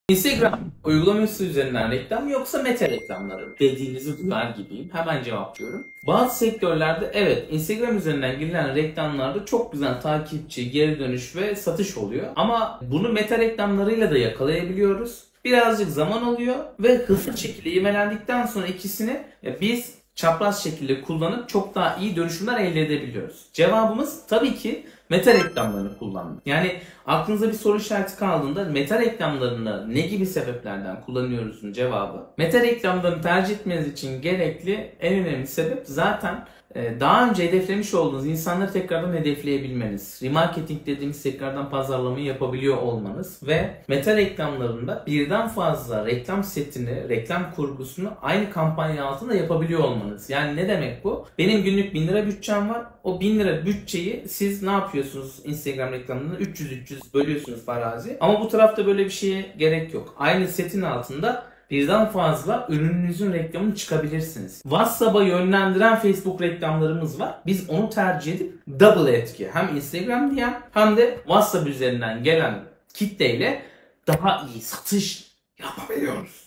Instagram uygulaması üzerinden reklam mı yoksa meta reklamları mı dediğinizi duyar gibiyim. Hemen cevaplıyorum. Bazı sektörlerde evet Instagram üzerinden girilen reklamlarda çok güzel takipçi, geri dönüş ve satış oluyor. Ama bunu meta reklamlarıyla da yakalayabiliyoruz. Birazcık zaman alıyor ve hızlı şekilde imelendikten sonra ikisini biz çapraz şekilde kullanıp çok daha iyi dönüşümler elde edebiliyoruz. Cevabımız tabii ki meta reklamlarını kullanmak. Yani aklınıza bir soru işareti kaldığında meta reklamlarını ne gibi sebeplerden kullanıyoruzun cevabı. Meta reklamlarını tercih etmeniz için gerekli en önemli sebep zaten daha önce hedeflemiş olduğunuz insanları tekrardan hedefleyebilmeniz. Remarketing dediğimiz tekrardan pazarlamayı yapabiliyor olmanız ve meta reklamlarında birden fazla reklam setini, reklam kurgusunu aynı kampanya altında yapabiliyor olmanız. Yani ne demek bu? Benim günlük 1000 lira bütçem var. O 1000 lira bütçeyi siz ne yapıyorsunuz Instagram reklamında? 300-300 bölüyorsunuz farazi. Ama bu tarafta böyle bir şeye gerek yok. Aynı setin altında birden fazla ürününüzün reklamını çıkabilirsiniz. WhatsApp'a yönlendiren Facebook reklamlarımız var. Biz onu tercih edip double etki hem Instagram diyen hem de WhatsApp üzerinden gelen kitleyle daha iyi satış yapabiliyoruz.